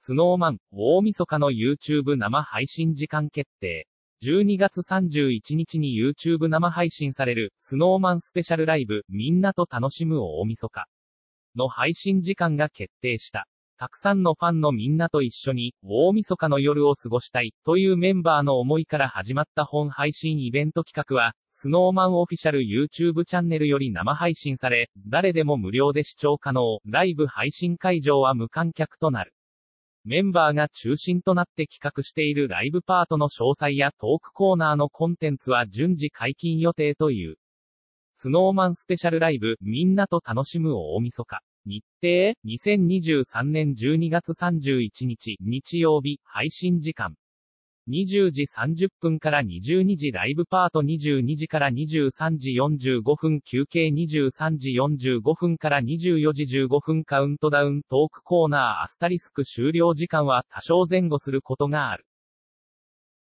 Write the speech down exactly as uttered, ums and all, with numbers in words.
スノーマン、大晦日の YouTube 生配信時間決定。じゅうにがつさんじゅういちにちに YouTube 生配信される、スノーマンスペシャルライブ、みんなと楽しむ大晦日の配信時間が決定した。たくさんのファンのみんなと一緒に、大晦日の夜を過ごしたい、というメンバーの思いから始まった本配信イベント企画は、スノーマンオフィシャル YouTube チャンネルより生配信され、誰でも無料で視聴可能、ライブ配信会場は無観客となる。メンバーが中心となって企画しているライブパートの詳細やトークコーナーのコンテンツは順次解禁予定という。スノーマンスペシャルライブ、みんなと楽しむ大晦日。日程、にせんにじゅうさんねんじゅうにがつさんじゅういちにち、日曜日、配信時間。にじゅうじさんじゅっぷんからにじゅうにじライブパートにじゅうにじからにじゅうさんじよんじゅうごふん休憩にじゅうさんじよんじゅうごふんからにじゅうよじじゅうごふんカウントダウントークコーナーアスタリスク終了時間は多少前後することがある。